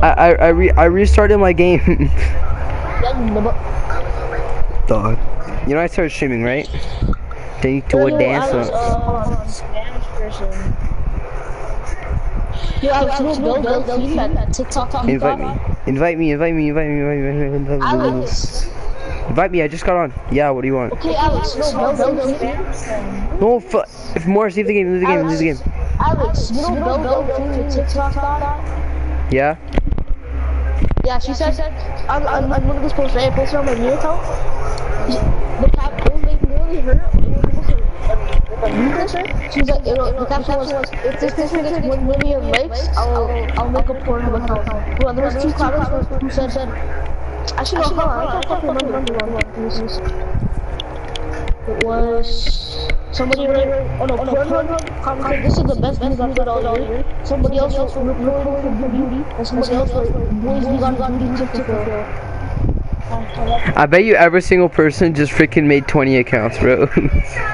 I restarted my game. Dog. You know I started streaming, right? Then you do a dance. Spanish person. Yo, Alex, go team at TikTok. Invite me. Alex. Invite me. I just got on. Yeah. What do you want? Okay, Alex. No. If more, leave the game. Alex, you know go to TikTok. Yeah. Yeah, she said, I'm one of those posts, right? I posted on my new account. The caption was like literally her. She was like, the caption was, if this picture gets 1 million likes, I'll make a porn account. Well, there was 2 comments who said, actually, no, hold on, I can't remember. It was somebody commented, this is the best news I've heard all year. Somebody else was reporting for beauty, and somebody else was boys we got beauty TikTok. I bet you every single person just freaking made 20 accounts, bro. Who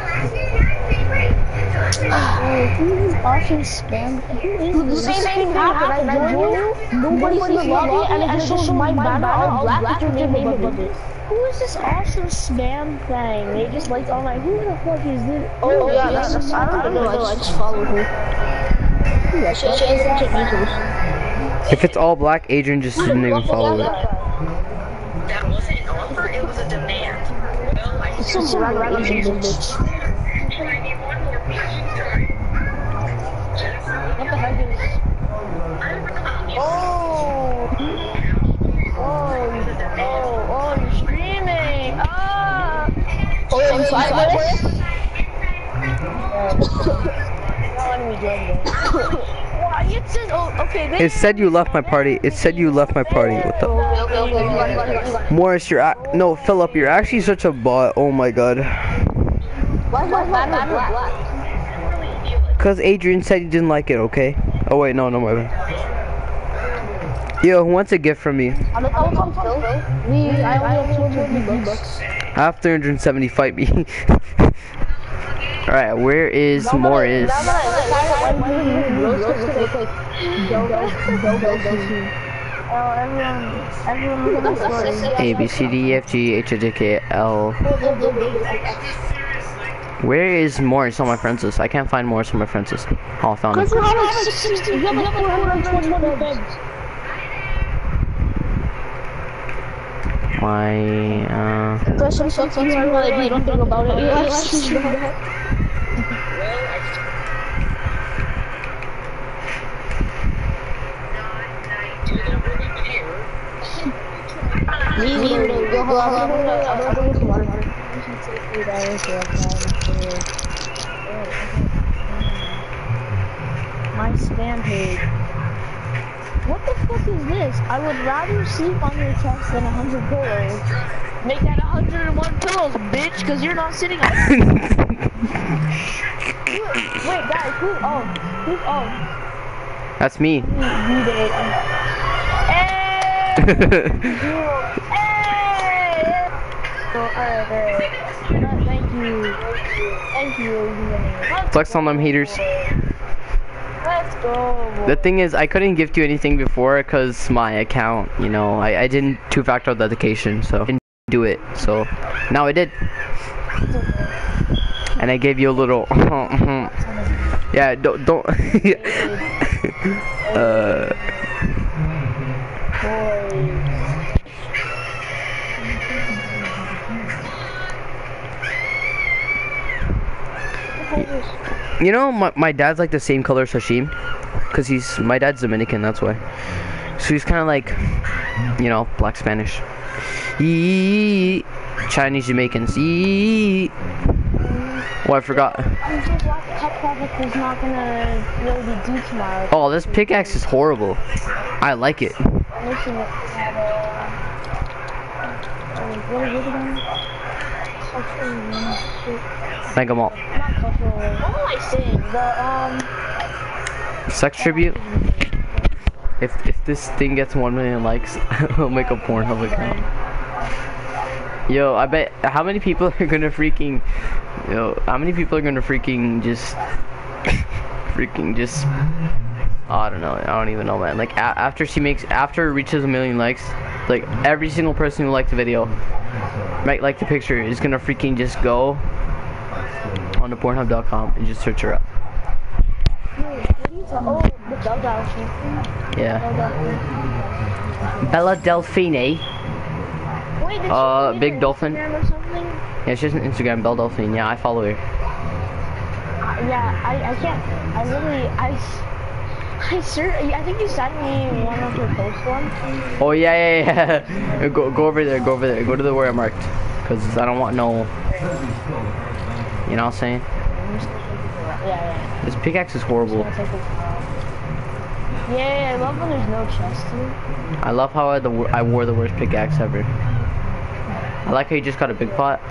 is Ocean Spam? The same thing happened. I joined you, nobody's in the lobby, and it just shows my banner all black with your name above it. Who is this Ocean Spam thing? They just like, oh my, who the fuck is this? Oh yeah, that's I don't know. I just followed her. If it's all black, Adrian just didn't even follow it. That wasn't an offer, it was a demand. Well, I It's some random Asian bitch. and I need one more person, sorry. What the heck is? Oh, you're streaming. Oh, I'm sideways. Not letting me join this. Why? It says, oh, okay. It said you left my party. What the? Morris, no, Philip, you're actually such a bot. Oh my god. Why is my banner black? Cause Adrian said you didn't like it. Okay. Oh wait, no, my bad. Yo, who wants a gift from me? I only have 200 V-Bucks. I have 370. Fight me. All right, where is Morris? A B C D E F G H I J K L. Where is Morris on my friends list? I can't find Morris on my friends list. Oh, I found him. My don't think about it. My spam page. What the fuck is this? I would rather sleep on your chest than 100 pillows. Make that 101 pillows, bitch, because you're not sitting on it. Wait, guys, who's That's me. Thank you. Flex on them haters. Let's go. The thing is, I couldn't gift you anything before because my account, you know, I didn't 2-factor authentication, so I didn't do it. So now I did, and I gave you a little. Yeah, don't. You know, my dad's like the same color as Hashim, cause my dad's Dominican, that's why. So he's kind of like, you know, black Spanish. Yee, Chinese Jamaicans. Yee. Oh, I forgot. Oh, this pickaxe is horrible. I like it. Mega Mall. What am I saying? Sex tribute. If this thing gets 1 million likes, I'll make a Pornhub account. Yo, I bet how many people are gonna freaking just Oh, I don't know. I don't even know, man. Like after it reaches 1 million likes, like every single person who liked the video, might like the picture, is gonna freaking just go on to Pornhub.com and just search her up. Oh, the Belle Delphine. Yeah. Bella Delphine. Wait, did she Big an Dolphin. Instagram or something? Yeah, she has an Instagram, Belle Delphine. Yeah, I follow her. Yeah, I can't. I really, I think you sent me one of her posts once. Oh yeah. Go over there. Go over there. Go to the where I marked, cause I don't want no. You know what I'm saying? Yeah. This pickaxe is horrible. Yeah, I love when there's no chest to it. I love how I wore the worst pickaxe ever. I like how you just got a big pot.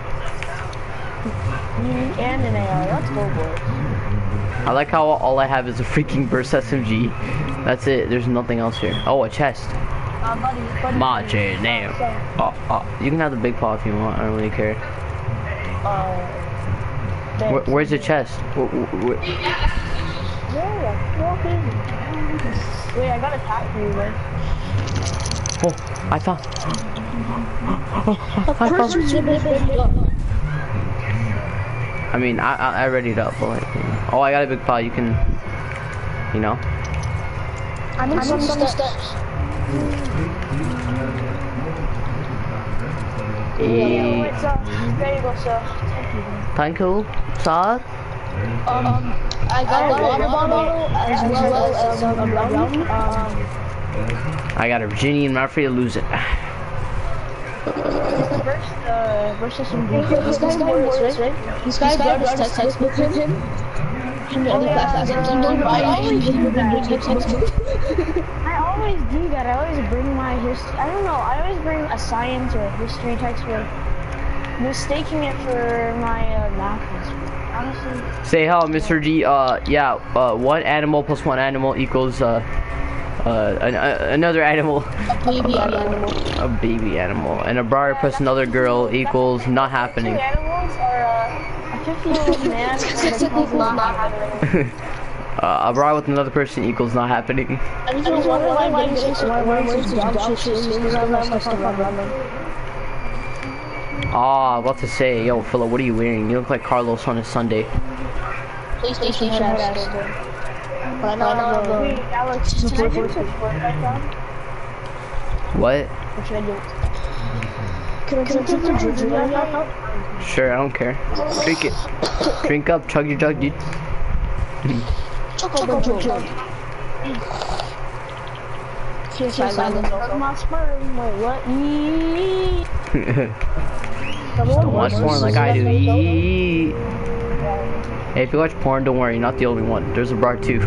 And an AR. Let's go, boys. I like how all I have is a freaking burst SMG. That's it. There's nothing else here. Oh, a chest. Buddy. March it now. You can have the big pot if you want. I don't really care. Where's the chest? Wait, I got a tap for you, man. Oh, I found. I mean, I readied up, but like, oh, I got a big pot. You can, you know. I'm in some steps. Wait, sir. There you go, sir. Thank you, sir. I got a water bottle as well as a brownie. I got a Virginia and not free to lose it. Versus some This guy works, right? This guy brought his textbook with him. I always do that. I always bring my history. I don't know. I always bring a science or a history textbook, mistaking it for my math textbook. Honestly. Say hello, Mr. G. One animal plus one animal equals another animal. A baby animal. And a bride plus another girl equals not happening. Two animals are a 50-year-old man and a couple not happening. A bride with another person equals not happening. I just wonder why this dog shit is because I love my stuff on What to say? Yo, Philip, what are you wearing? You look like Carlos on a Sunday. PlayStation headset. But Wait, Alex, can I do some work right now? What? What should I do? Can I take the ginger right now? Sure, I don't care. Drink it. Drink up, chug your jug, dude. Chocolate jug. My sperm. Wait, what? Don't watch porn like I do. Eee. Hey, if you watch porn, don't worry, you're not the only one. There's a bar too.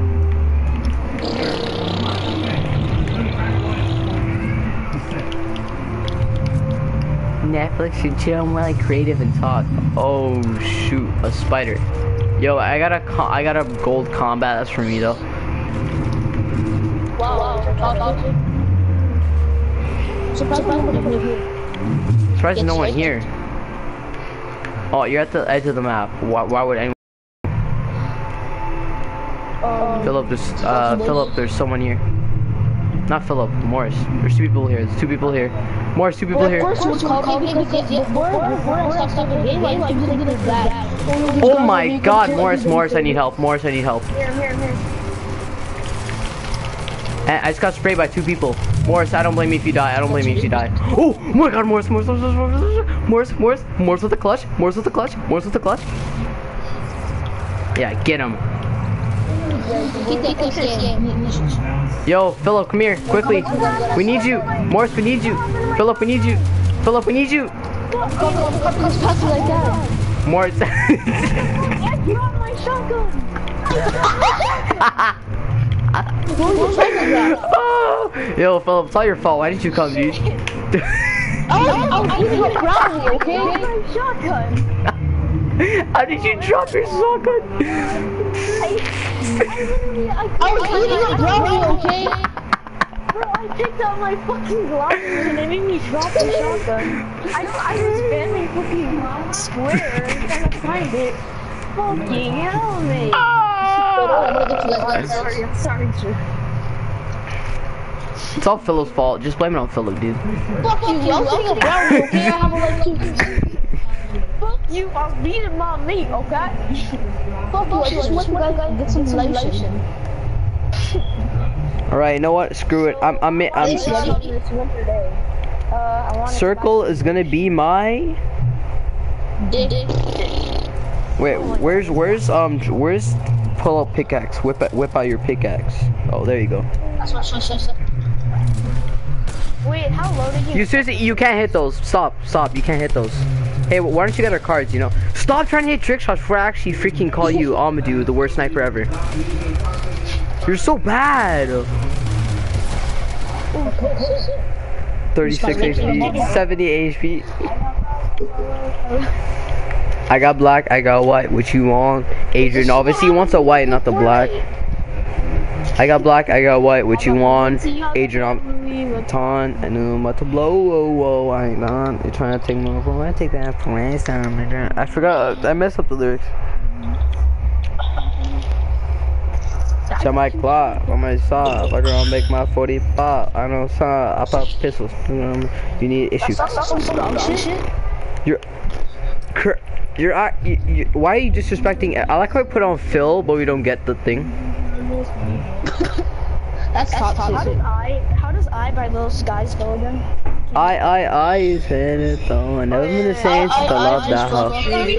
Netflix and chill, I'm like creative and talk. Oh shoot, a spider. Yo, I got a gold combat. That's for me though. Wow. Surprised there's no one here. Oh, you're at the edge of the map. Why would anyone? Philip, there's someone here. Not Philip, Morris. There's two people here. There's two people here. Morris, two people here. Oh my God, Morris, I need help. Morris, I need help. Here. I just got sprayed by two people. Morris, I don't blame you if you die. I don't blame you if you die. Oh my God, Morris with the clutch. Yeah, get him. Yo, Philip, come here, quickly. We need you. Morris, we need you. Philip, we need you. Morris. Get on my shotgun. Yo, Philip, it's all your fault. Why didn't you come, dude? I was giving you proudly, okay? My shotgun. How did you drop your shotgun? I was giving you proudly, okay? Bro, I picked up my fucking glasses and they made me drop the shotgun. I was spamming fucking square trying to find it. Fucking hell, mate. I'm gonna get you guys. Sorry, sir. It's all Philo's fault. Just blame it on Philo, dude. Fuck you, I'm sitting up around you, okay? I have a right to. Fuck you, I'm beating my meat, okay? Fuck you, I just want you guys to get some relation. All right, you know what? Screw it. I'm Circle is gonna be my. Wait, where's pull out pickaxe? Whip out your pickaxe. Oh, there you go. Wait, how low did you? You seriously, you can't hit those. Stop. You can't hit those. Hey, why don't you get our cards? You know, stop trying to hit trick shots before I actually freaking call you Amadou, the worst sniper ever. You're so bad. 36 HP, 70 HP. I got black, I got white. What you want? Adrian obviously wants a white, not the black. I got black, I got white. What you want? Adrian, I'm ton. I knew I'm about to blow. Whoa, I ain't done. You're trying to take me over. I take that for last time. I forgot. I messed up the lyrics. Shut my clock on my side. I'm gonna make my 40 pop. I know, son. I pop pistols. You need issues. You're why are you disrespecting? I like how I put on Phil, but we don't get the thing. That's top secret. How does I by Little Skies go again? I said it though. I never been the same since I love that house.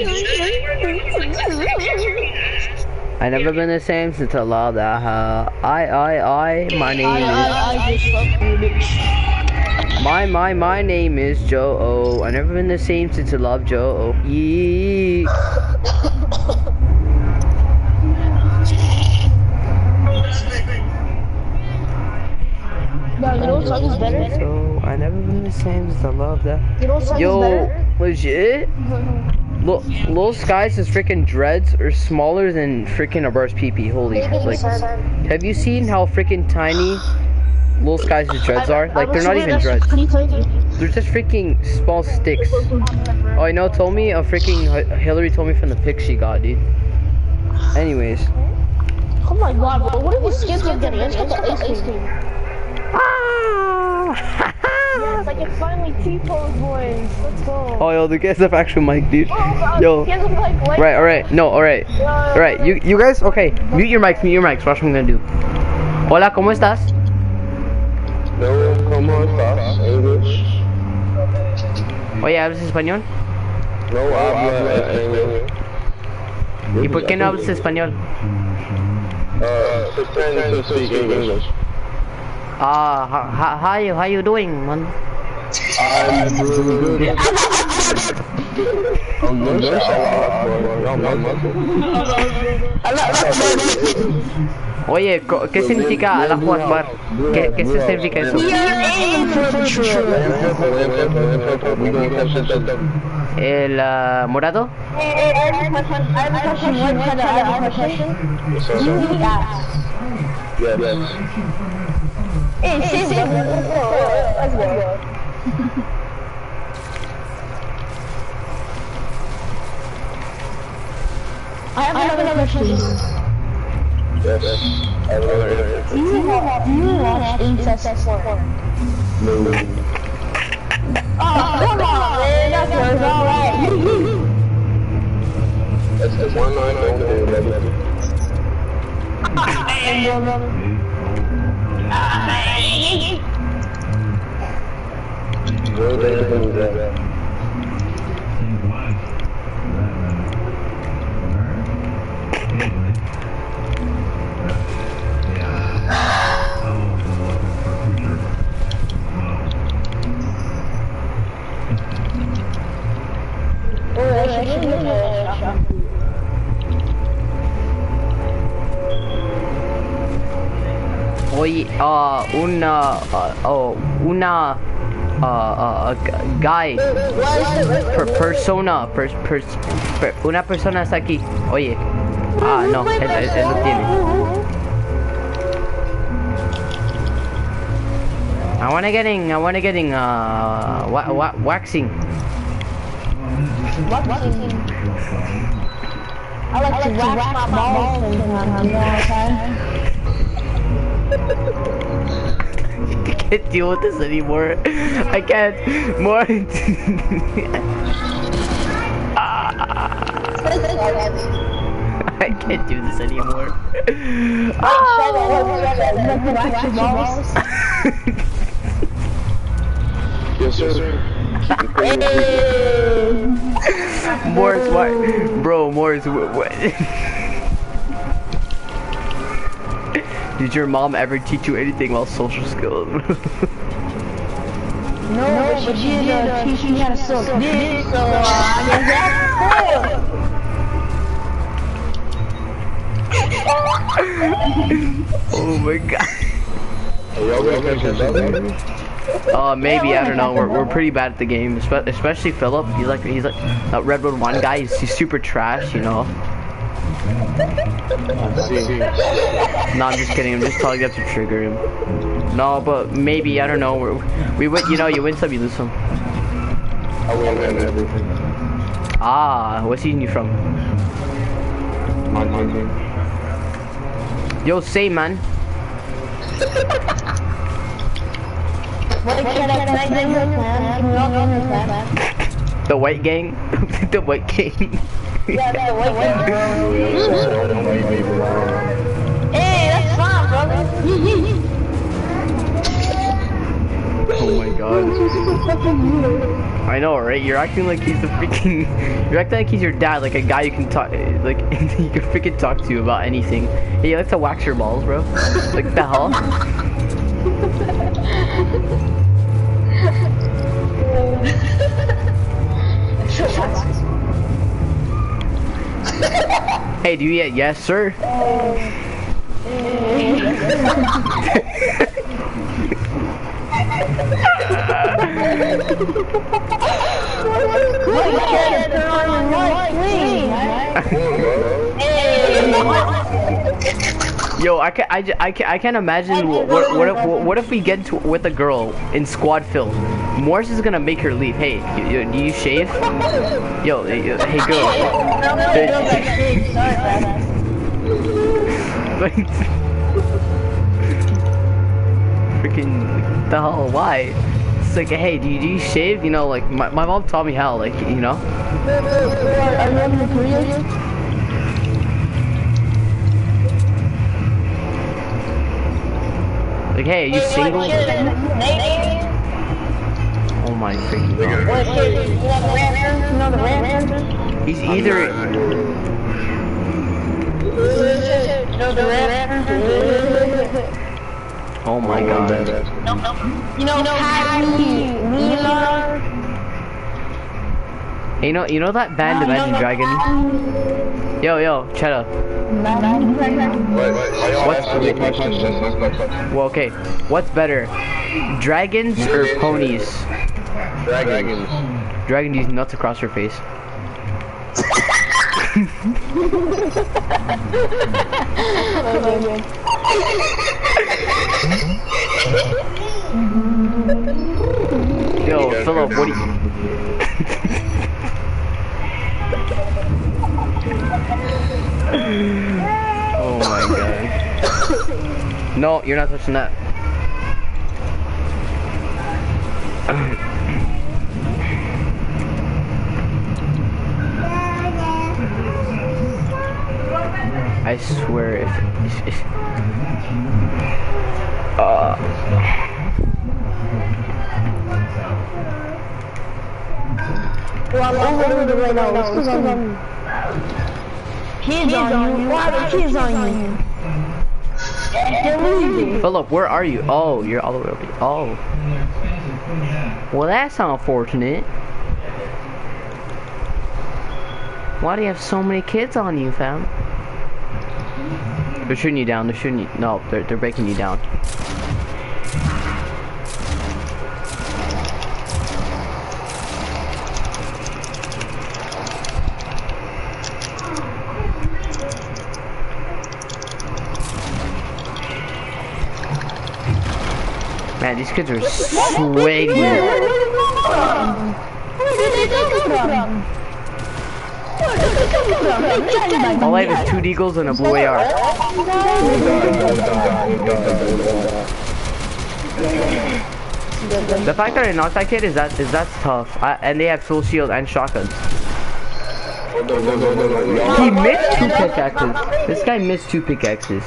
I never been the same since I love that house. My name is. My name is Joe O. I never been the same since I love Joe O. Yee. No, you know what song is better? So I never been the same since I love that. You know what song is better? Legit? Little Skies' freaking dreads are smaller than freaking a burst PP. Holy, like, have you seen how freaking tiny Little Skies' dreads are? Like, they're not even dreads. They're just freaking small sticks. Oh, you know, told me Hillary told me from the pic she got, dude. Anyways. Oh my god, bro, what are these skins I'm getting? Let's get the ice cream. Yes, I can finally T-pose, boys. Let's go. Oh, yo, the guys have actual mic, dude. Yo. Right, alright. No, alright. Alright, you guys, okay. Mute your mics. Watch what I'm gonna do. Hola, ¿cómo estás? No, ¿cómo estás? English. Oye, ¿hablas español? No hablo español. ¿Y por qué no hablas español? Pretend to speak English. How you doing, man? I'm doing good. Oye, ¿qué significa Allahu Akbar? ¿Qué significa eso? ¿El morado? I have another question. Yes. I have another Do you watch incest porn? No. Oh, come on, man. That's alright. That's the one I don't do, baby. Well, they do that. Oye, guy, una persona está aquí. Oye, no, él lo tiene. I wanna getting waxing. I like to wax my balls sometimes, you know what I'm saying? I can't deal with this anymore. I can't. More. I can't do this anymore. Yes, sir. Morris, what? Bro, Morris, what? Did your mom ever teach you anything about social skills? No, but she did teach me how to suck dick, so I guess that's Oh my god. Are y'all gonna catch that? Maybe, I don't know. We're pretty bad at the game, especially Philip. He's like that Redwood One guy. He's super trash, you know. No, I'm just kidding. I'm just telling you to trigger him. No, but maybe, I don't know. We win, you know, you win some, you lose some. I win everything. Ah, what season you from? My team. Yo, say man. The white gang? The white gang. Yeah, the white gang. Hey, that's fine, brother. Oh my god. I know, right? You're acting like he's the freaking... You're acting like he's your dad, like a guy you can talk... Like, you can freaking talk to about anything. Hey, you like to wax your balls, bro? Like, the hell? Hey, do you yet? Yes, sir. Yo, I can't imagine what if we get into with a girl in squad fill. Morris is gonna make her leave. Hey, do you shave? Yo, hey girl. Freaking the hell? Why? It's like, hey, do you shave? You know, like my mom taught me how, like, you know. Like, hey, are you single? Oh my freaking god. He's either... Oh my god. You know, Hey, you know that band Imagine Dragon? Yo, Cheddar. Well, okay. What's better? Dragons or ponies? Dragons. Dragon use nuts across her face. Yo, Philip, what do you... Oh my god. No, you're not touching that. I swear if well, I'm over the right now. It's because I'm kids on you. Why are the kids on you? Philip, where are you? Oh, you're all the way over here. Oh. Well, that's unfortunate. Why do you have so many kids on you, fam? They're shooting you down. They're shooting you. No, they're breaking you down. Man, these kids are sweaty. Where did they come from? All I have is 2 deagles and a blue AR. The fact that I knocked that kid is that's tough. And they have full shield and shotguns. He missed 2 pickaxes. This guy missed 2 pickaxes.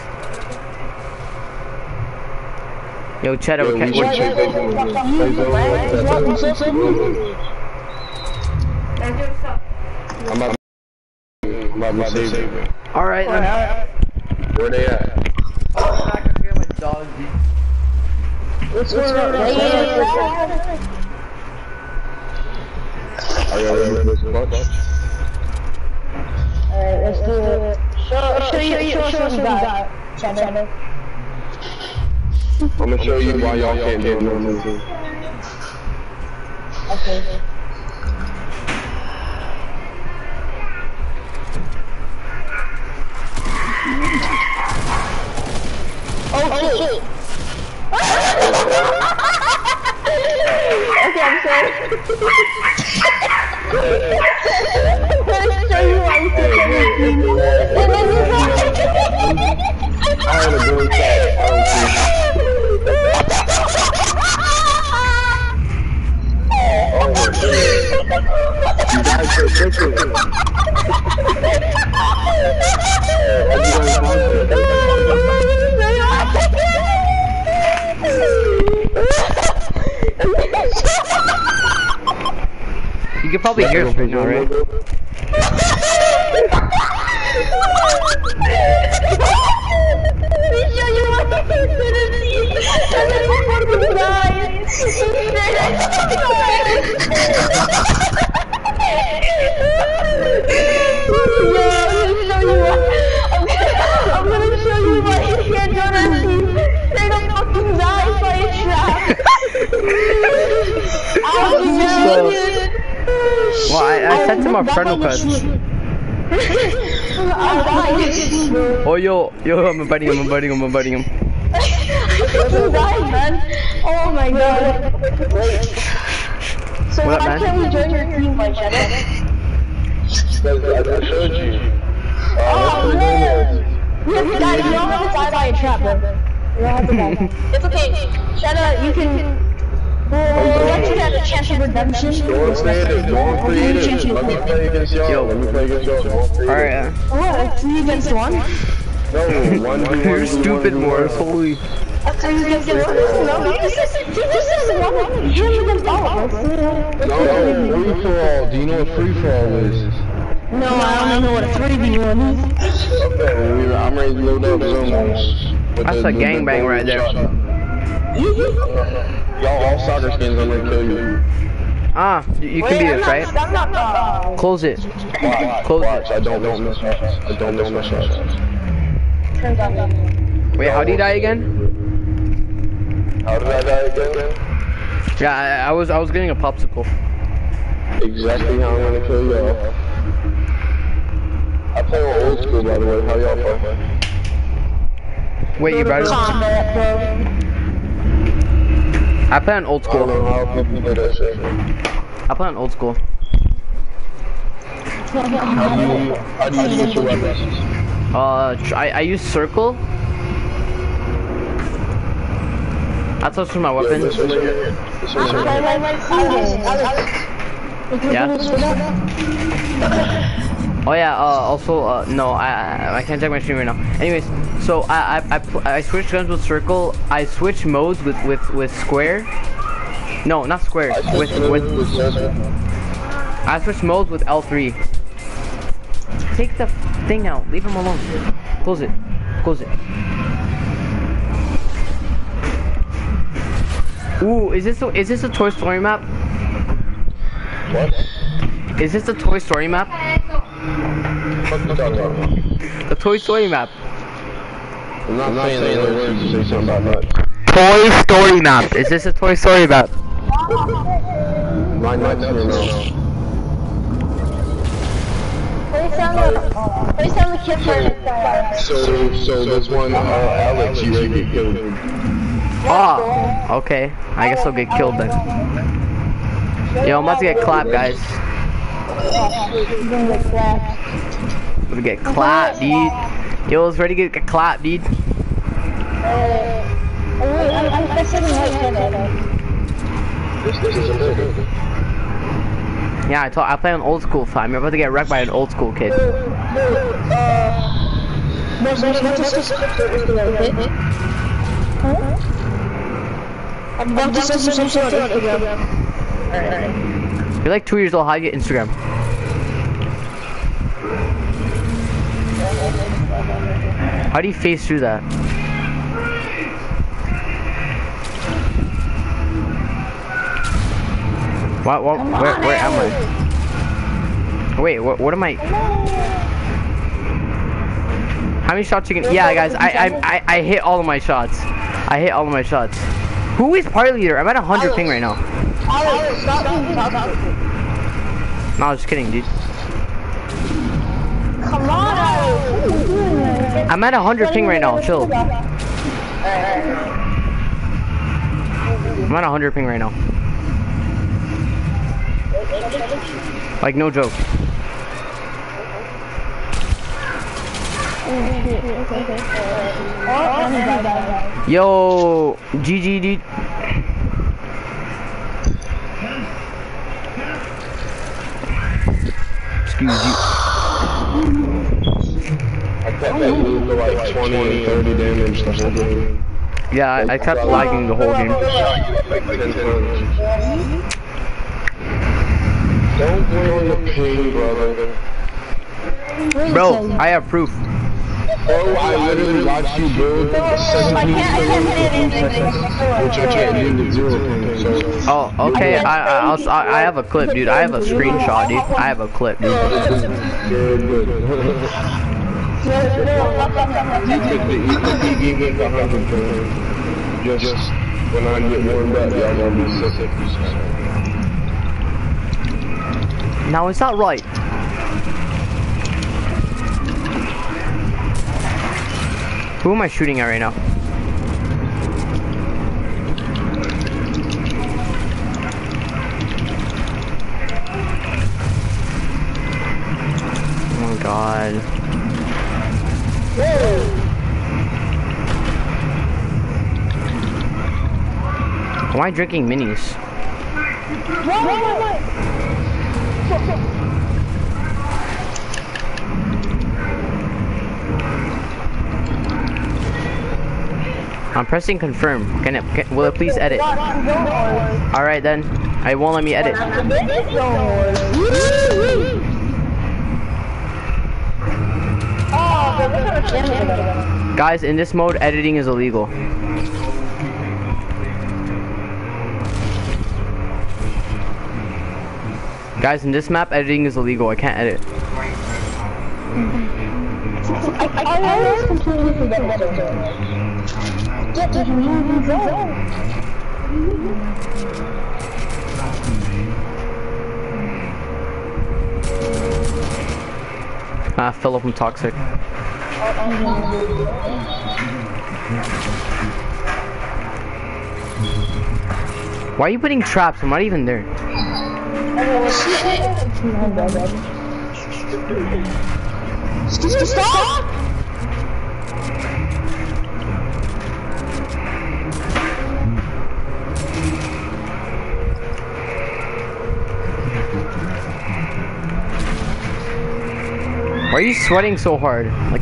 Yo, Cheddar, we're I'm about to save it. Alright, Where they at? I'm not gonna hear my dog. Are you ready for this clutch? Alright, let's do it. Show us what you got, Cheddar. I'm gonna show you why y'all can't do it. Okay. Oh shit! Okay, I'm sorry. I'm gonna show you why you can't do I had a good You guys are tripping. You can probably hear us right now, right? I'm gonna show you why you can't do that. They're gonna fucking die by a trap. Well, I sent him our frontal cuts. Oh, yo, I'm inviting him. I fucking died, man. Oh my god. So What up, why man? can't we join your team, my Cheddar? I showed you. Oh man! Yes, guys, you don't have to die by a trap, bro. You don't have to die. It's okay. Cheddar, you can... We'll let you get a chance of redemption. Don't create it. Let me play against y'all. Alright, What? 3 against 1? No, 1v1. You're stupid, Morris. Holy. 3 against 1? No, this is 1 him against all of us. No, free for all. Do you know what free for all is? No, I don't know what a 3v1 is. Okay, I'm ready to load up zones. That's a gangbang right there. Y'all all soccer skins, I'm gonna kill you. Ah, you can beat us, right? I'm not, Close it. Close Watch, it. I don't miss shots. I don't miss my shots. turns out maybe. Wait, how do you die again? How did I die again? Yeah, I was getting a popsicle. Exactly how I'm gonna kill y'all. I play on old school, by the way. How y'all play? Wait, you better. Combat, bro. I play on old I don't school. know how people do that shit. I play on old school. How do you get your weapons? I use circle. That's what's for my weapons. This one here. This one here. Yeah. Oh yeah. Also, no, I can't check my stream right now. Anyways, so I switched guns with circle. I switched modes with square. No, not square. With I switched modes with L3. Take the thing out. Leave him alone. Close it. Close it. Ooh, is this a Toy Story map? What? Is this the Toy Story map? What you talking about? The Toy Story map. I'm not saying the other words to say something about that. Toy Story map. Is this a Toy Story map? Mine might never know. Please tell the kids where So this one, Alex, you ready to get killed? Oh, okay. I guess I'll get killed then. Yo, I'm about to get clapped, guys. You're gonna get clapped. We're gonna get clapped, dude. Yo, it's ready to get clapped, dude. I'm sitting right here. This isn't good. Yeah, I play on old school fam. You're about to get wrecked by an old school kid. I'm about to send you some shit on Instagram. You're like 2 years old. How do you get Instagram? How do you face through that? Where am I? Wait, what am I? How many shots you can? Yeah, guys, I hit all of my shots. I hit all of my shots. Who is party leader? I'm at 100 ping right now. No, I was just kidding, dude. Come on, I'm at 100 ping right now. Chill. I'm at 100 ping right now. Like, no joke. Yo, GG, dude. Excuse you. I kept that move to like 20 and 30 damage the whole game. Yeah, I kept lagging the whole game. Don't blame the ping, brother. Bro, I have proof. Bro, I literally watched you build the second piece which I can't do the 0 ping, so... Oh, okay. I have a clip, dude. I have a screenshot, dude. I have a clip, dude. Good, good. You get the 100 ping. Just when I get warmed up, y'all gonna be sick. Now, is that right? Who am I shooting at right now? Oh my god. Why am I drinking minis? I'm pressing confirm. Will it please edit? Alright then. I won't let me edit. Guys, in this mode, editing is illegal. Guys, in this map, editing is illegal. I can't edit. I always completely forget what I'm doing. Philip, I'm toxic. Why are you putting traps? I'm not even there. Stop! Why are you sweating so hard? Like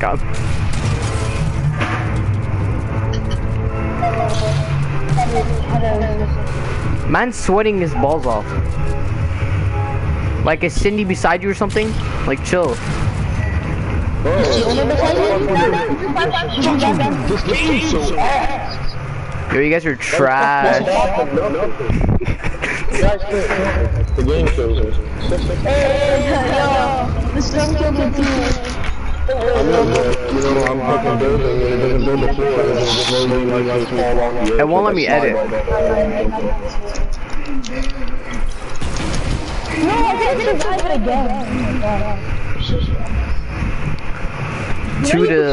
man's sweating his balls off. Like, is Cindy beside you or something? Like, chill. Yo, you guys are trash. The game shows us. I'm fucking building and it doesn't build the floor. It just slowly like fall off the edge. It won't let me edit. No, I can't survive it again. To the...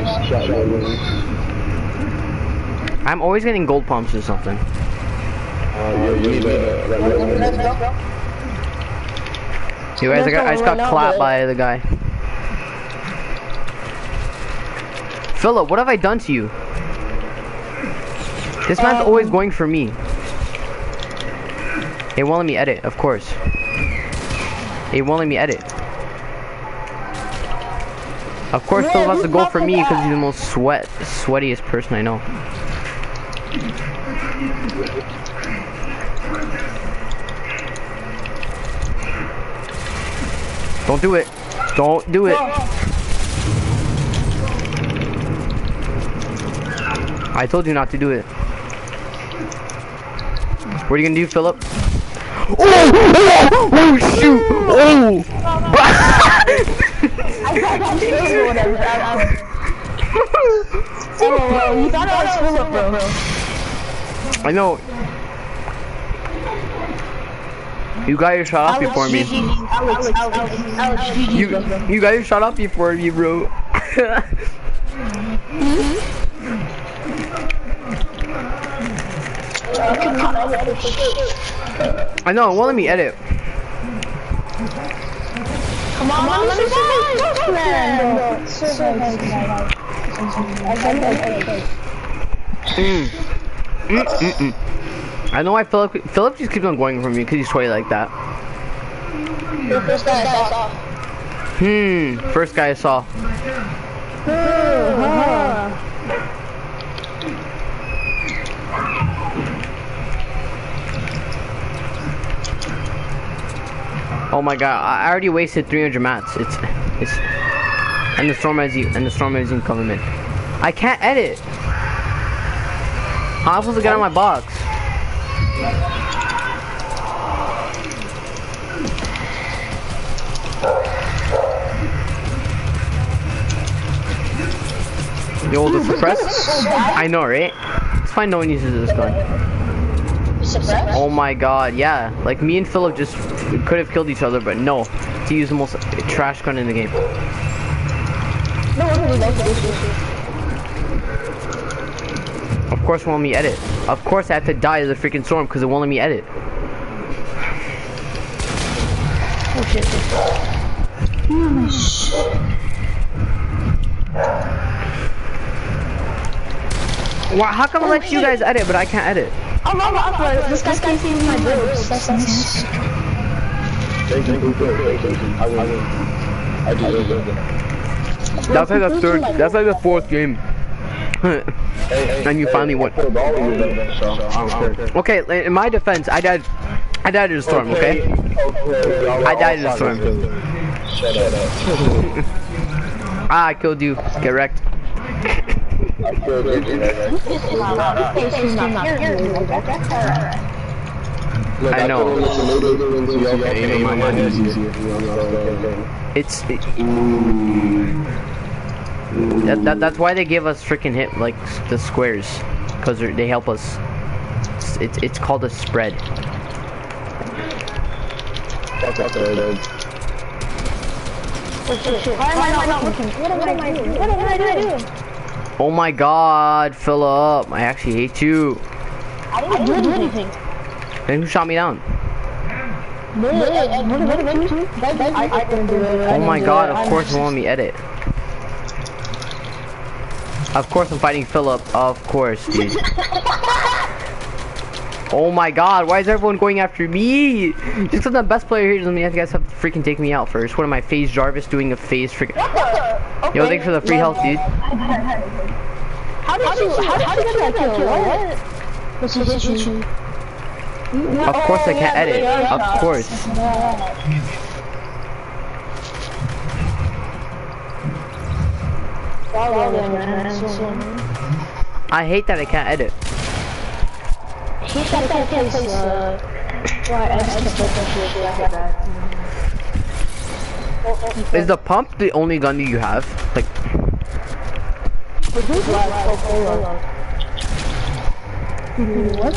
I'm always getting gold pumps or something. You need to let me know. You guys, I just got clapped by the guy. Philip, what have I done to you? This man's always going for me. It won't let me edit, of course. It won't let me edit. Of course, Philip has to go for me because he's the most sweatiest person I know. Don't do it. Don't do it. I told you not to do it. What are you gonna do, Philip? Oh! Oh shoot! Oh! You thought I was Philip, bro. I know. You got your shot off before me. You got your shot off before me, bro. I know, it won't let me edit. Come on, let me I know why Philip just keeps on going for me because he's sweaty like that. First guy I saw. First guy I saw. Oh my god, I already wasted 300 mats. It's and the storm has even coming in. I can't edit. How am I supposed to get on my box? Yo, the suppress? I know, right? It's fine no one uses this gun. Oh my god, yeah. Like me and Philip just could have killed each other, but no. To use the most trash gun in the game. Of course it won't let me edit. Of course I have to die to the freaking storm because it won't let me edit. Oh shit. Why, how come I let you guys edit, but I can't edit? Oh no, this guy's can't see my builds. That's nice. That's like the third, that's like the fourth game. And you finally won. Okay, in my defense, I died in the storm, okay? I died in the storm. Ah, I killed you. Get wrecked. I know. That's why they give us freaking hit like the squares, because they help us. It's called a spread. Oh my god, Philip, I actually hate you. I didn't do anything. Then who shot me down? Oh my god, of course it won't let me edit. Of course I'm fighting Philip, of course, dude. Oh my god, why is everyone going after me? Just because I'm the best player here doesn't mean you guys have to freaking take me out first. What am I, FaZe Jarvis doing a FaZe freaking... Yo, thanks for the free health, dude. How did you get that kill? What? What's his issue? Of course I can't edit, of course. I hate that I can't edit. Is the pump the only gun that you have? Like... What?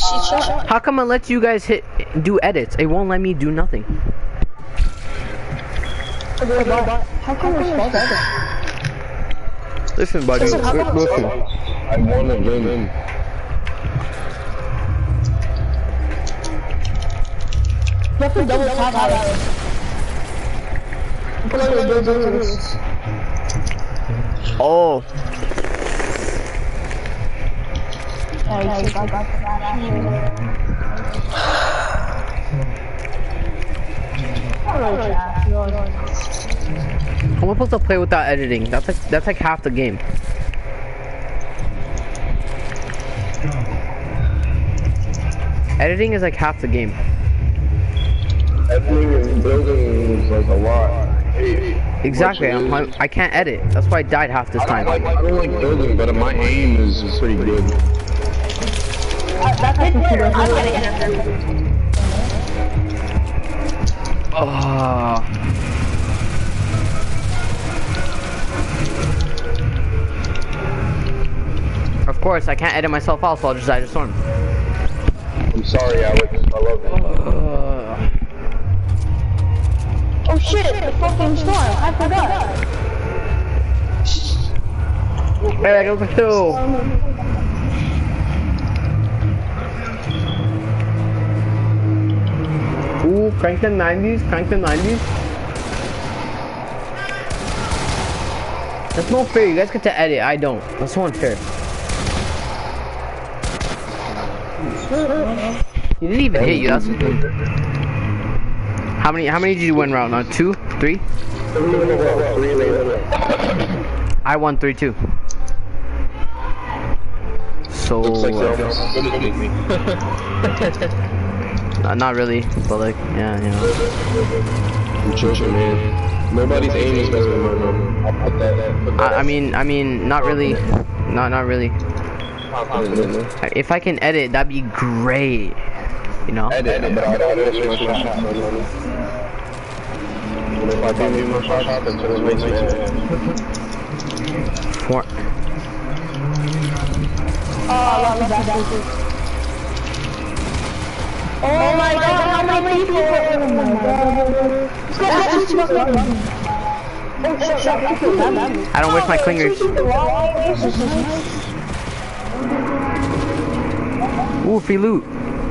How come I let you guys do edits? It won't let me do nothing. How come we're spelled? Listen, buddy. Listen. I wanna win. You have to double tap out. Oh. I'm supposed to play without editing. That's like half the game. Editing is like half the game. Editing and building is like a lot. Exactly. I can't edit. That's why I died half this time. I don't like building, but my aim is pretty good. Of course, I can't edit myself out, so I'll just die to storm. I'm sorry, Alex. I love you. Oh shit, the fucking storm, I forgot. Hey, I go for two. Ooh, crank the 90s, crank the 90s. That's no fair, you guys get to edit, I don't. That's so unfair. He didn't even hit you, that's the thing. How many did you win round? 2? 3? I won 3-2. So not really, but like, yeah, you know. Nobody's aim is better than mine. I'll put that. I mean, not really. Not really. If I can edit, that'd be great. You know. Edit, but I'll miss my shot. If I can't do my shot, then it makes me mad. Oh my god, how many people? I don't wish my clingers. Ooh, free loot.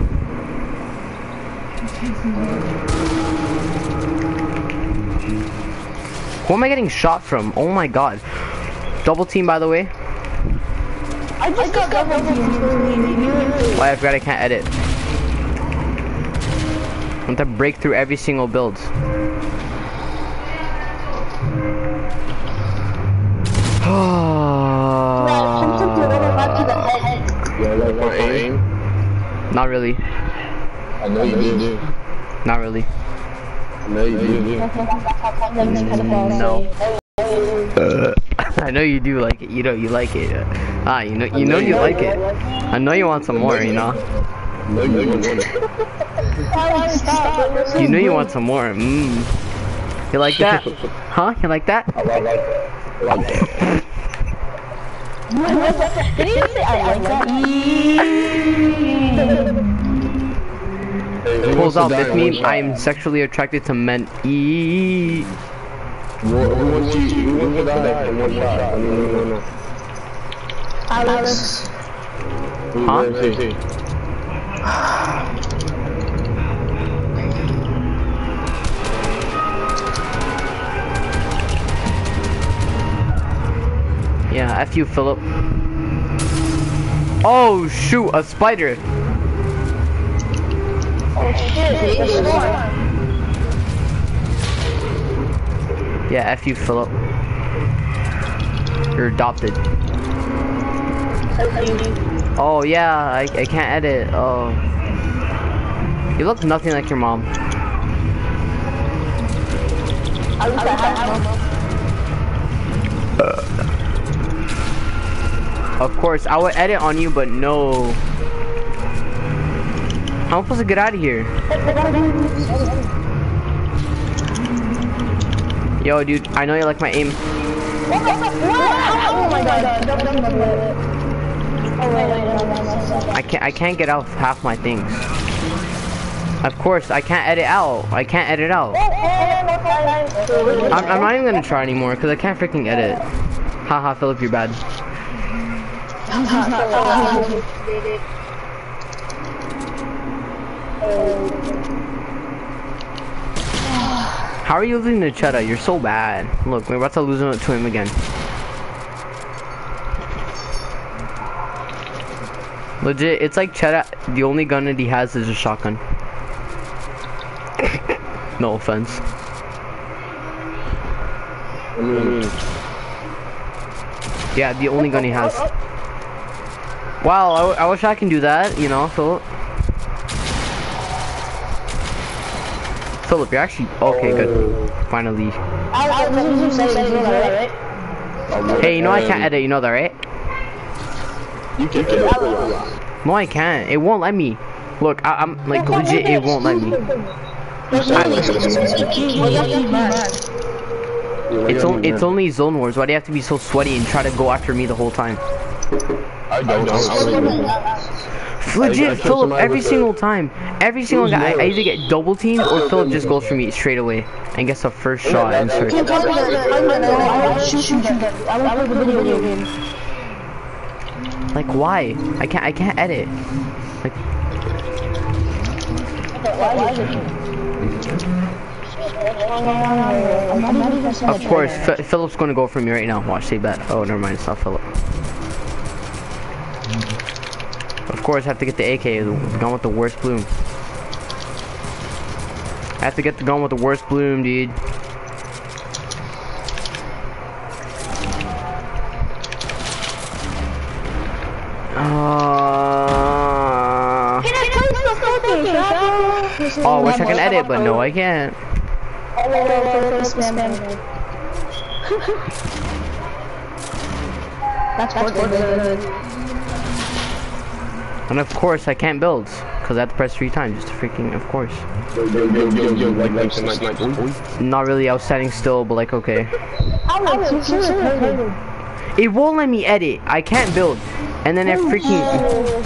Who am I getting shot from? Oh my god. Double team, by the way. I just got double team. Why, I forgot I can't edit. I want to break through every single build. Not really. I know you do. Not really. I know you do. No. I know you do like it. You know you like it. You know you like it. I know you want some more. You know. No, you want it. You know you want some more. You like that? Huh? You like that? I like that. I like that. Did you say I like that? Pulls out this meme. I am sexually attracted to men. Who wants to die in one shot? Alex. Huh? Yeah, F you, Philip. Oh shoot, a spider. Oh shit, it's a storm. Yeah, F you, Philip. You're adopted. Oh yeah, I can't edit. Oh. You look nothing like your mom. Of course, I would edit on you, but no. How am I supposed to get out of here? Yo, dude, I know you like my aim. Oh my god. I can't get out half my things. Of course, I can't edit out. I can't edit out. I'm not even gonna try anymore because I can't freaking edit. Haha, Philip, you're bad. How are you losing to Chetta? You're so bad. Look, we're about to lose it to him again. Legit, it's like Chetta, the only gun that he has is a shotgun. No offense. Yeah, the only gun he has. Wow, I wish I can do that, you know, Philip. Philip, you're actually okay. Good. Finally. Hey, you know I can't edit. You know that, right? You can get it. No, I can't. It won't let me. Look, I'm like legit. It won't let me. It's only Zone Wars. Why do you have to be so sweaty and try to go after me the whole time? I don't know. Legit, Philip, every single time. Every single guy, I either get double teamed or Philip just goes for me straight away and gets the first shot and starts. Like why? I can't edit. Like of course, Philip's gonna go for me right now. Watch, say bet. Oh, never mind, it's not Philip. Of course, I have to get the AK, the gun with the worst bloom. I have to get the gun with the worst bloom, dude. Oh, I wish I could edit, but no, I can't. That's good. And of course, I can't build, because I have to press 3 times just to freaking, of course. Not really, I was standing still, but like, okay. It won't let me edit. I can't build. And then it freaking...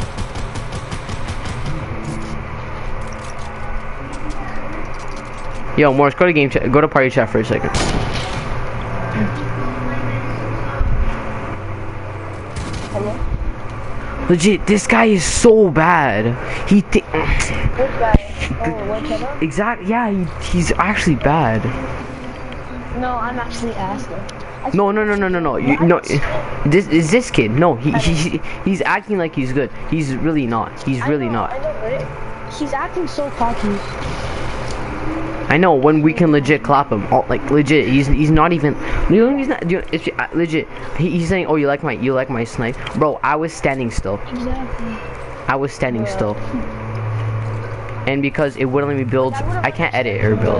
Yo, Morris, go to game chat, go to party chat for a second. Legit, this guy is so bad. He exactly, yeah, he's actually bad. No, I'm actually asking. No. You, no, this is this kid. No, he's acting like he's good. He's really not. He's really not. I know, right? He's acting so cocky. I know, when we can legit clap him. Oh, like legit, he's not even. You know, he's not. It's legit. He's saying, "Oh, you like my snipe, bro." I was standing still. Exactly. I was standing still. And because it wouldn't let me build, I can't edit or build.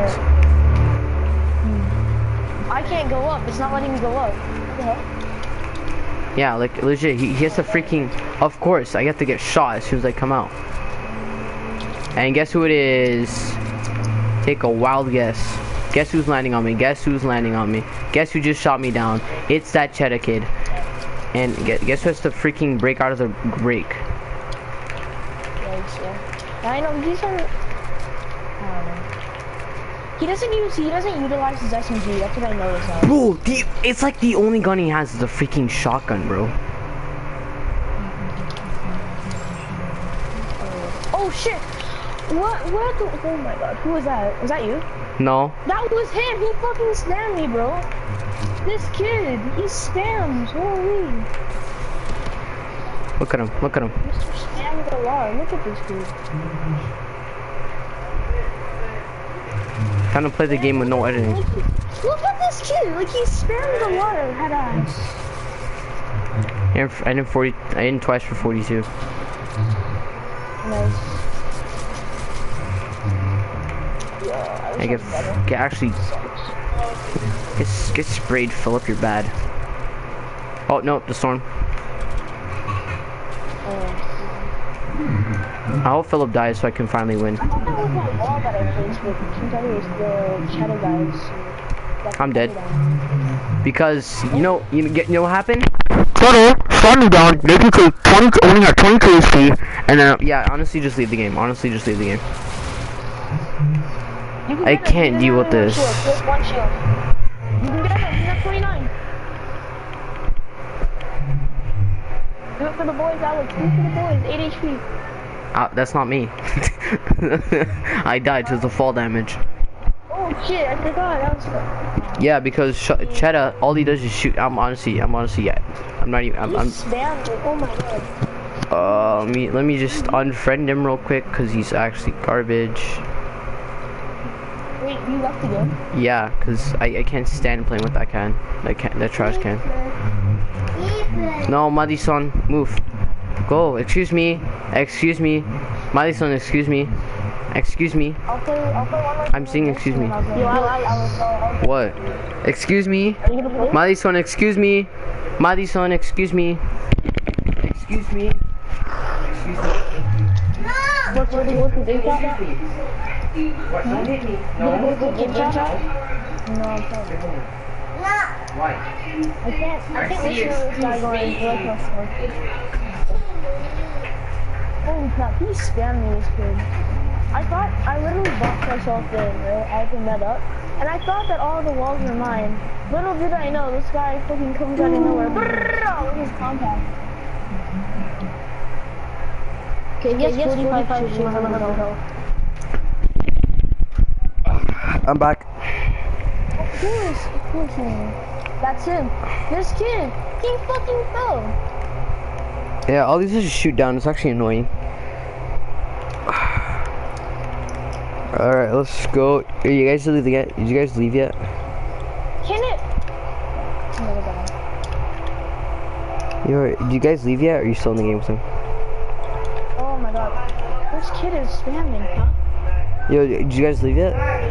I can't go up. It's not letting me go up. What the heck? Yeah, like legit, he has to freaking. Of course, I have to get shot as soon as I come out. And guess who it is? Take a wild guess. Guess who's landing on me? Guess who's landing on me? Guess who just shot me down? It's that Chetta kid. And guess who has to freaking break out of the break? I know these are. I don't know. He doesn't utilize his SMG. That's what I noticed now. Bro, it's like the only gun he has is a freaking shotgun, bro. Oh shit! What the, oh my god, who was that? Was that you? No. That was him! He fucking spammed me, bro! This kid, he spams, holy! Look at him, look at him. Mr. Spam Galar, look at this dude. Time to play the game with no editing. Look at this kid, like he's spamming Galar, head ass. I didn't twice for 42. Nice. I get actually get sprayed, Philip, you're bad. Oh no, the storm. I hope Philip dies so I can finally win. I'm dead. Because you know what happened? Twitter shot me down, they can take only got 20 KSP, and then yeah, honestly just leave the game. Honestly just leave the game. You can I get him. can't deal with this. Just one shield. You can get him. He's at 29. Do it for the boys, Alex. Do it for the boys. 8 HP. That's not me. I died to the fall damage. Oh shit! I forgot. That was. Yeah, because Cheddar, all he does is shoot. I'm honestly, yeah. I'm not even. I'm Spammed it. Oh my god. let me just unfriend him real quick, cause he's actually garbage. Wait, you left again? Yeah, cause I can't stand playing with that can. That trash can. No, Madison, move. Go. Excuse me. Madison, excuse me. Excuse me. I'll play one more. I'm saying excuse me. What? Excuse me. Are you gonna play? Madison, excuse me. Madison, excuse me. Excuse me. Excuse me. What's the game chat? What? Don't hit me. No. Game chat? No, I'm sorry. Why? I can't listen to this guy going like no smoke. Holy crap, he spammed me, this kid. I literally boxed myself in, right? I opened that up, and I thought that all the walls were mine. Little did I know, this guy fucking comes out of nowhere with his compact. Okay, yes, 45 shooting, I'm back. Of course, that's him. This kid, he fucking fell. Yeah, all these is just shoot down. It's actually annoying. Alright, let's go. Are you guys leaving yet? Did you guys leave yet? Can it? Oh my god. Yo, did you guys leave yet? Or are you still in the game with him? Oh my god. This kid is spamming, huh? Yo, did you guys leave yet?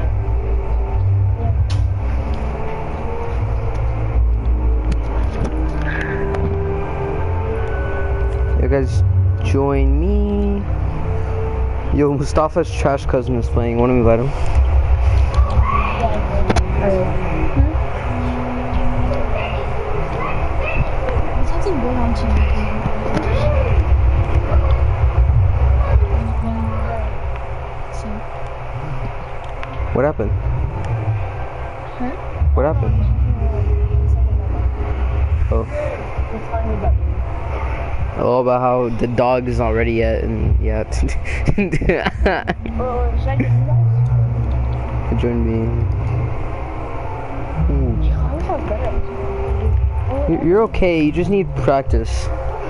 You guys join me. Yo, Mustafa's trash cousin is playing. Want to invite him? What's actually going on too? What happened? Huh? What happened? Oh. Oh, about how the dog is not ready yet, and yeah. Should I get you guys? Join me. You're okay. You just need practice.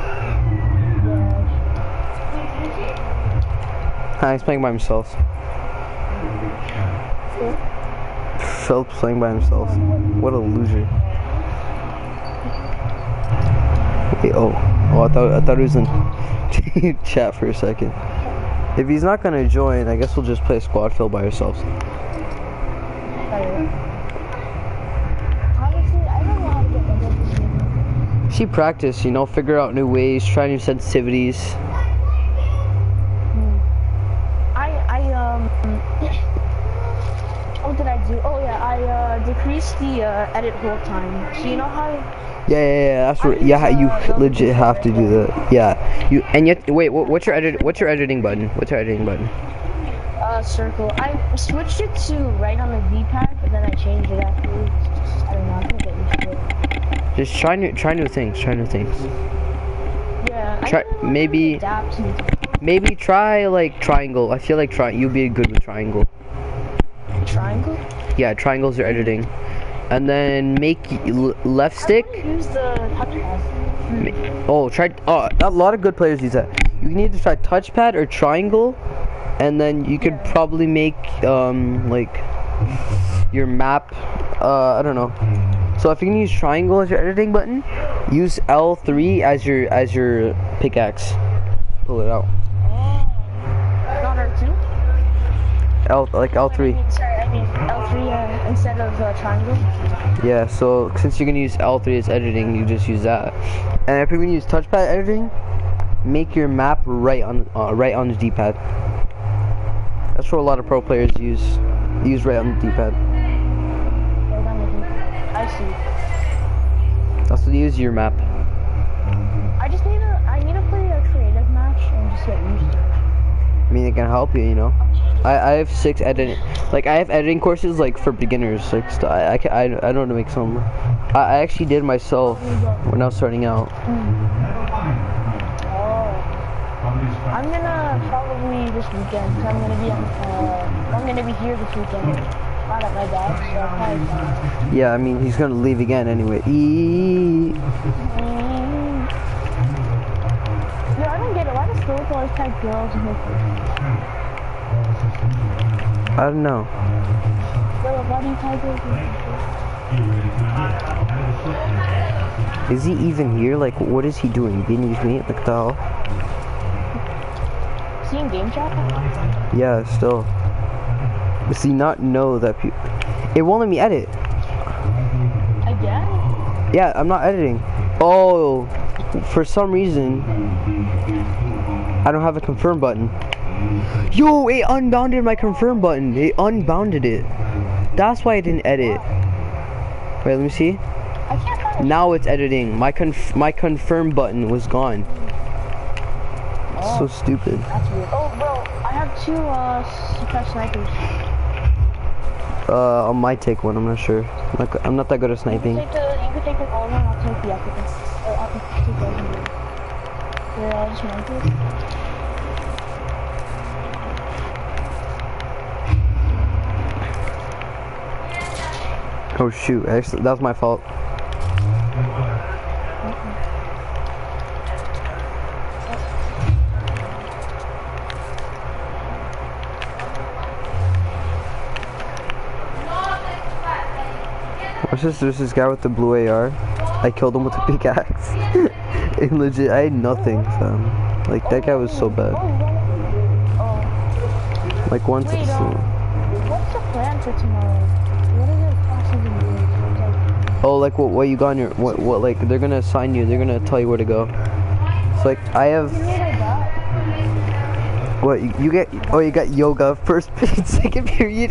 He's playing by himself. Phelps playing by himself. What a loser. Wait, oh, I thought he was in chat for a second. If he's not gonna join, I guess we'll just play squad fill by ourselves. Honestly, I don't know how to get better at this game. See, practice, you know, figure out new ways, try new sensitivities. What did I do? Oh yeah, I decreased the edit hold time. So you know how? Yeah, that's what. Yeah, you legit have to do that. Yeah, you and yet. Wait, what's your editing button? What's your editing button? Circle. I switched it to right on the D-pad, but then I changed it afterwards. I don't know. I can get used to it. Just try new things. Try new things. Yeah. Try maybe try like triangle. I feel like you'll be good with triangle. Triangle? Yeah, triangles are editing. And then make left stick. Use the touchpad. A lot of good players use that. You need to try touchpad or triangle, and then you could probably make like your map. I don't know. So if you can use triangle as your editing button, use L3 as your pickaxe. Pull it out. Not R2? L3. Sorry, I mean L3 instead of triangle. Yeah, so since you're gonna use L3 as editing, you just use that. And if you're gonna use touchpad editing, make your map right on the D-pad. That's what a lot of pro players use right on the D-pad. I see. That's what you use your map. I need to play a creative match and just get used to it. I mean, it can help you, you know. I have 6 editing, like I have editing courses like for beginners, like I know how to make some. I actually did myself when I was starting out. I'm gonna probably this weekend, so I'm gonna be here this weekend. Not at my dad's, so probably. Yeah, I mean he's gonna leave again anyway. Yo, I don't get it. Why does Philip always tag girls in his I don't know. Philip, why do you tag girls in his Is he even here? Like, what is he doing? Being with me? Like the hell? Is he in game chat? Yeah, still. Does he not know that people? It won't let me edit. Again? Yeah, I'm not editing. Oh, for some reason, I don't have a confirm button. Yo, it unbounded my confirm button. It unbounded it. That's why I didn't edit. Wait, let me see. I can't find it. Now it's editing. My confirm button was gone. So stupid. That's weird. Oh, bro, I have 2 suppressed snipers. I might take one. I'm not sure. I'm not that good at sniping. You can take the all one. I'll take the African. I'll take the other. They're all snipers. Oh shoot! Actually, that was my fault. There's this guy with the blue AR. I killed him with a pickaxe. And legit, I had nothing, fam. Like, that guy was so bad. Like, once Wait, it's... what's the plan for tomorrow? What are the classes and doing? Oh, like, what you got on your... What, like, they're gonna assign you. They're gonna tell you where to go. It's like, I have... What, you get... Oh, you got yoga, first period, second period.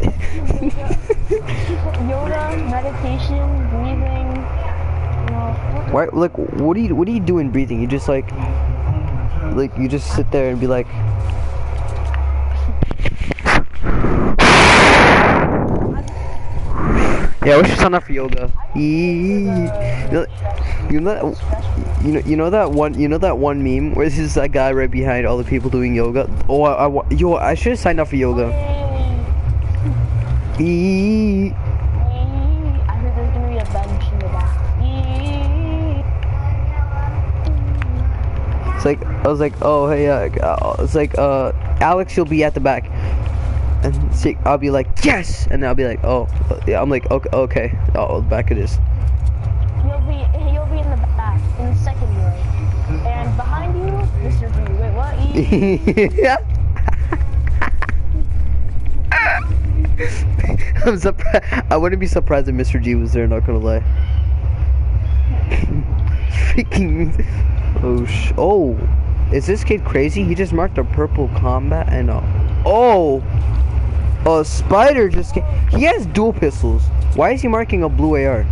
Yoga, meditation, breathing. Why? Like, what do you do in breathing? You just like you just sit there and be like. Yeah, we should sign up for yoga. You know that one meme where this is that guy right behind all the people doing yoga. Oh, I should have signed up for yoga. I heard there's gonna be a bench in the back. It's like, I was like, oh hey, it's like, Alex, you'll be at the back, and see, I'll be like, yes, and I'll be like, oh, yeah, I'm like, okay, oh, back it is. You'll be in the back, in the second row, and behind you, Mr. G. Wait, what? Yeah. I'm surprised. I wouldn't be surprised if Mr. G was there. Not gonna lie. Freaking. Oh, is this kid crazy? He just marked a purple combat and a spider just came. He has dual pistols. Why is he marking a blue AR?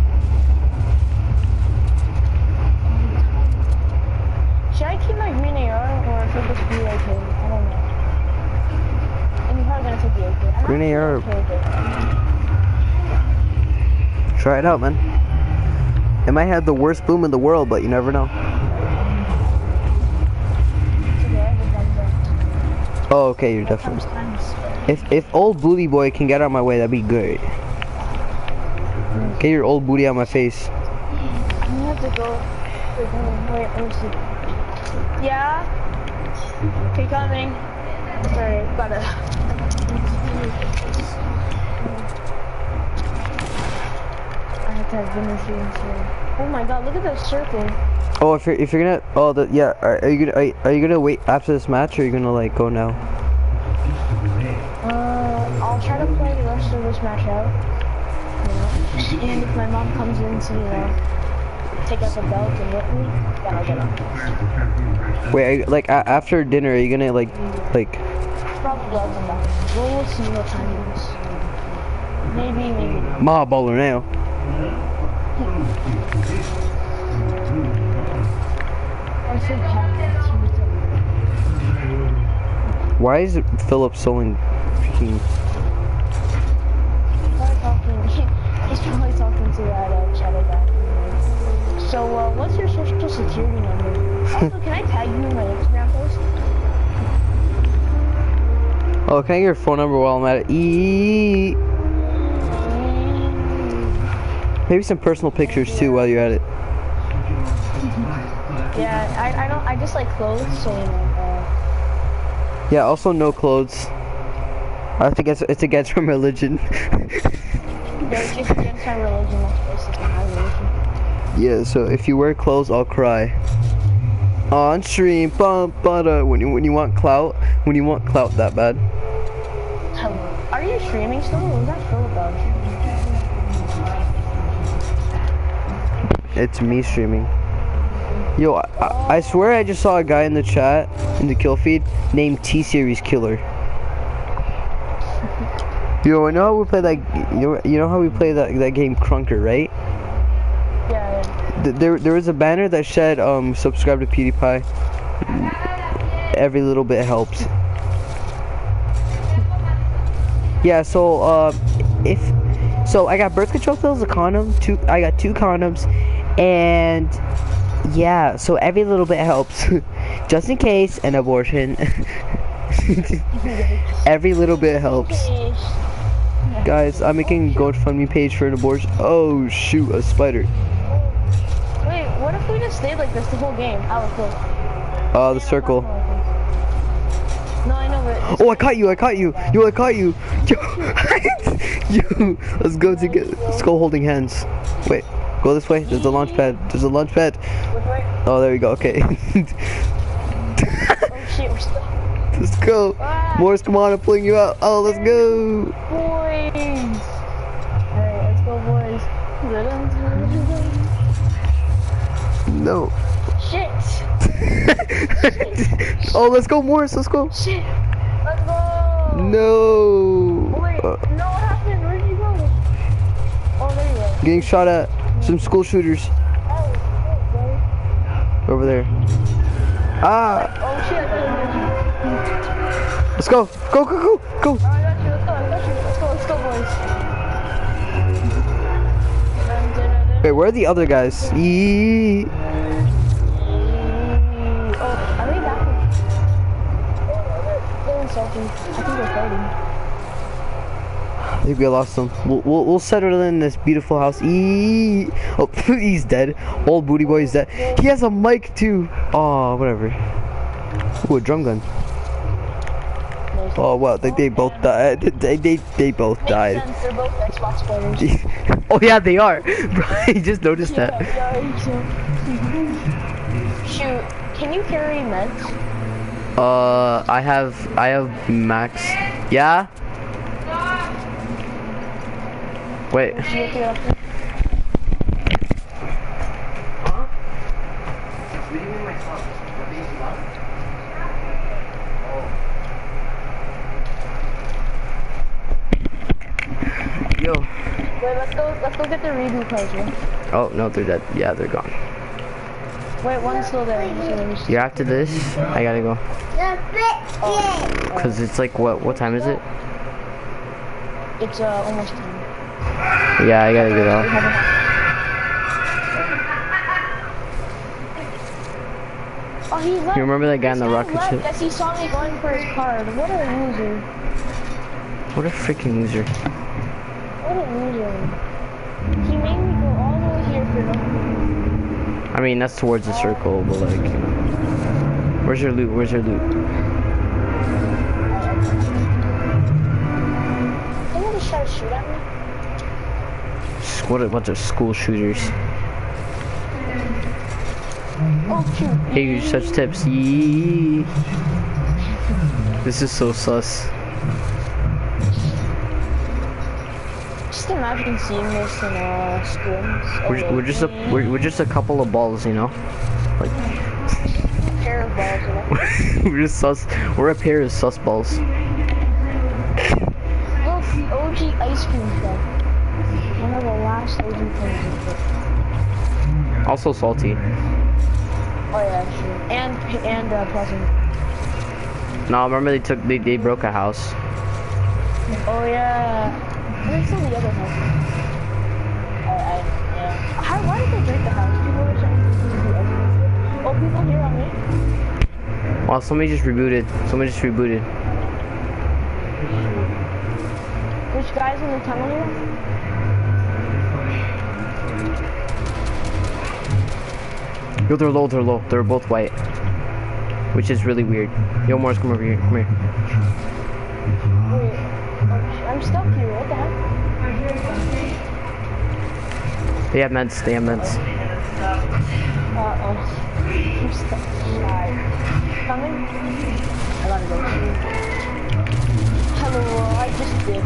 Should I keep my green AR or should this be AK? I don't know. And you're probably gonna take the AK. Green AR. Try it out, man. It might have the worst boom in the world, but you never know. Oh, okay, you're definitely. If old booty boy can get out of my way, that'd be good. Get your old booty out of my face. I'm gonna have to go. Wait, let me see. Yeah? Okay, coming. Sorry, gotta. I have to have dinner soon, so. Oh my god, look at that circle. Oh, if you're gonna, yeah. Are you gonna wait after this match, or are you gonna like go now? I'll try to play the rest of this match out. You know, and if my mom comes in to take out the belt and whip me, then I'll get up. Wait, like after dinner, are you gonna like? Probably I'll come back. We'll see what time it is. Maybe. Ma baller now. I'm so happy. Why is Philip selling King. He's probably talking to that shadow guy. So, what's your social security number? Also, can I tag you in my Instagram post? Oh, can I get your phone number while I'm at it? Maybe some personal pictures too while you're at it. Yeah, I just like clothes, so you know. Yeah, also no clothes. I think it's against my religion. It's just against my religion, that's basically my religion. Yeah, so if you wear clothes, I'll cry. On stream, when you want clout, that bad. Are you streaming still? Or was that Philip about? It's me streaming. Yo, I swear I just saw a guy in the chat, in the kill feed, named T-Series Killer. Yo, I know how we play that, you know how we play that game Crunker, right? Yeah. There was a banner that said, subscribe to PewDiePie. Every little bit helps. Yeah, so, I got birth control pills, a condom, I got 2 condoms, and, yeah, so every little bit helps. Just in case, an abortion. Every little bit helps. Guys, I'm making a GoFundMe page for an abortion. Oh, shoot, a spider. Wait, what if we just stayed like this the whole game? I would cook. The circle. No, I know, but... Oh, I caught you. Yo, I caught you. Yo, let's go holding hands. Wait, go this way. There's a launch pad. Oh, there we go. Okay. Oh shit, we're stuck. Let's go. Morris, come on, I'm pulling you out. Oh, let's go. Boys. Alright, let's go, boys. No. Shit. Oh, let's go, Morris. Let's go. Shit. Let's go. No. Wait, no, what happened? Where'd you go? Oh, there you go. Getting shot at. Some school shooters. Over there. Ah. Oh shit. Let's go. Go. I got you. Let's go, boys. Wait, where are the other guys? Yee. Are they back? They're insulting. I think they're fighting. I think we lost them. We'll settle in this beautiful house. Eee. Oh, he's dead. Old booty boy is dead. He has a mic too. Oh, whatever. Ooh, a drum gun. Oh wow, they both died. They both died. They're both Xbox players. Oh yeah, they are. I just noticed that. Shoot, can you carry meds? I have max. Yeah. Wait. Yo. Wait, let's go get the redo puzzle. Oh no, they're dead. Yeah, they're gone. Wait, one's still there. You're after this? I gotta go. Cause it's like what time is it? It's almost time. Yeah, I gotta get out. Oh, he left. You remember that guy in the rocket ship? Yes, he saw me going for his card. What a loser. What a freaking loser. What a loser. He made me go all the way here for nothing. I mean, that's towards the circle, but like, you know. Where's your loot? Someone just tried to shoot at me. What a bunch of school shooters. Oh, shoot. Hey, such tips. Yee. This is so sus. Just imagine seeing this in schools. We're just a couple of balls, you know. Like Pair of balls, you know. we're just sus. We're a pair of sus balls. Look, OG ice cream truck. One of the last OG things. Also salty. Oh yeah, sure. And present. No, remember they broke a house. Oh yeah. And there's still the other house. Yeah. Why did they break the house? People were saying this is the exit. Oh, people here on me. Well, somebody just rebooted. There's guys in the tunnel here. Yo, they're low. They're both white. Which is really weird. Yo, Morris, come over here. Come here. Wait. Oh, I'm stuck here. What the heck? They have meds. Uh-oh. I'm stuck. Coming? I gotta go. Hello, I just did.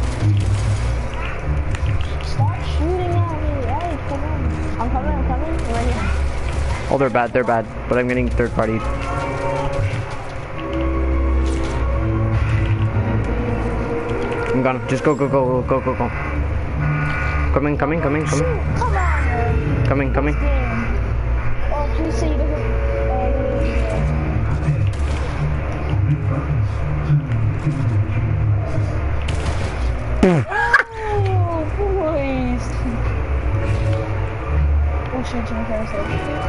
Stop shooting at me. Hey, come on. I'm coming. I'm right here. Oh, they're bad. But I'm getting third party. I'm gone. Just go. Coming. Come on. Coming. Oh, please say you don't. Oh, boys. Oh, shit, my carousel.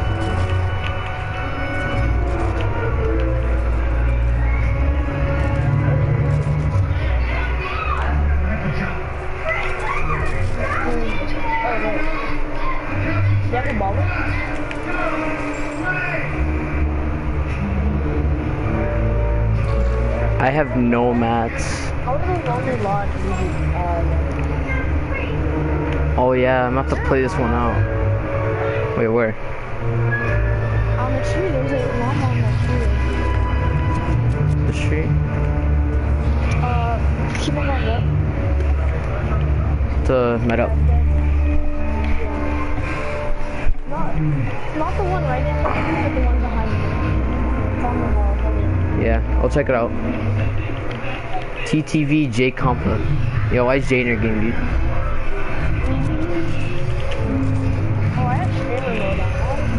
You have a ball? I have no mats. How do they Lonely Lodge Oh yeah, I'm gonna have to play this one out. Wait, where? on the tree? There's a map on the tree. The street? Keep on going up. To met up. Not the one right in front of me, but the one behind me. It's on the wall. Yeah, I'll check it out. TTV J Compa. Yo, why is J in your game, dude? Oh, I have streamer mode on. I don't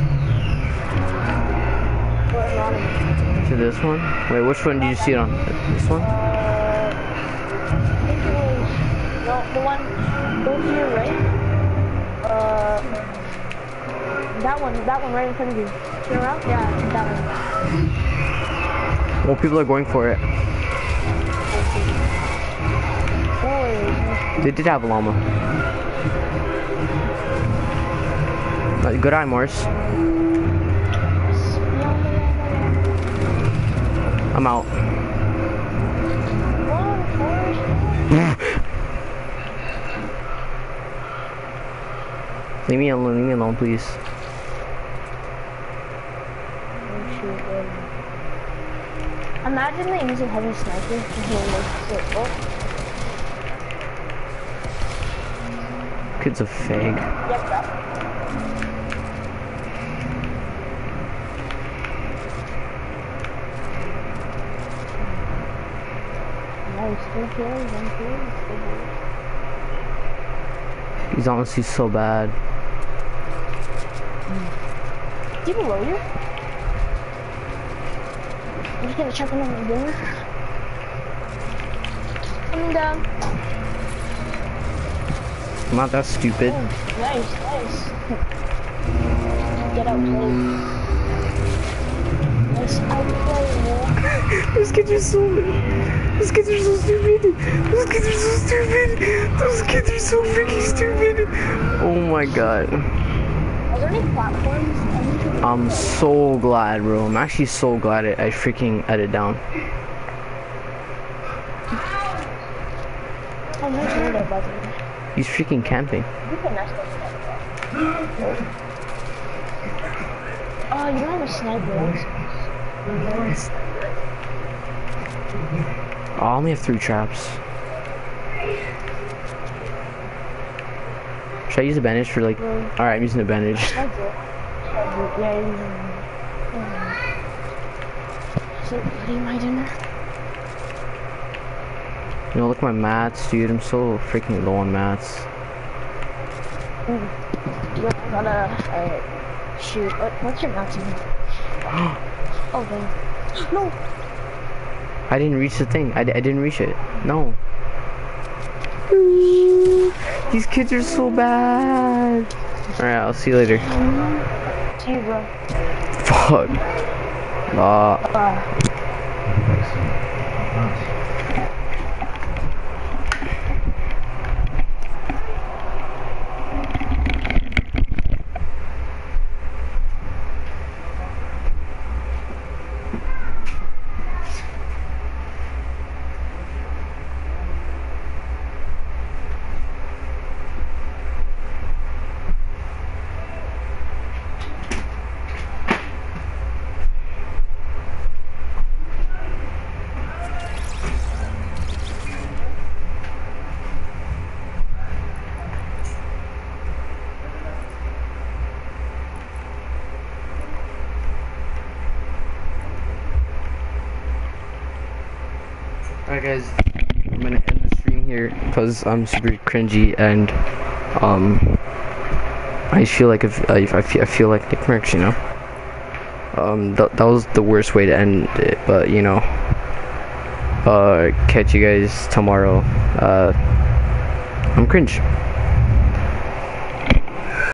know why. Or anonymous. To this one? Wait, which one did you see it on? This one? I think it was, no, the one, go to your right. That one right in front of you. Turn around? Yeah, that one. Well, people are going for it. Boys. They did have a llama. Good eye, Morris. I'm out. Leave me alone, please. Imagine they use a heavy sniper to heal this circle. Kid's a fag. Yep, that. Nice, 2 kills, 1 kill. He's honestly so bad. Is he below you? I'm just gonna check on him again. Coming down. I'm not that stupid. Oh, nice. Get out, play. Nice outplay, man. Those kids are so stupid. Those kids are so freaking stupid. Oh my god. Are there any platforms? I'm so glad, bro. I'm actually so glad I freaking edited down. Oh, nice window button. He's freaking camping. You can mess with that. Oh, you don't have a sniper, that's Oh, I only have 3 traps. Should I use a bandage for like... Alright, I'm using a bandage. Yeah, you're using So, eating my dinner? You know, look at my mats, dude. I'm so freaking low on mats. You gotta, shoot. What's your maximum? Oh, dang. No! I didn't reach the thing. I didn't reach it. No. These kids are so bad. Alright, I'll see you later. See you, bro. Fuck. Bye. Alright guys, I'm gonna end the stream here because I'm super cringy and I feel like I feel like Nick Merckx, you know. That was the worst way to end it, but you know. Catch you guys tomorrow. I'm cringe.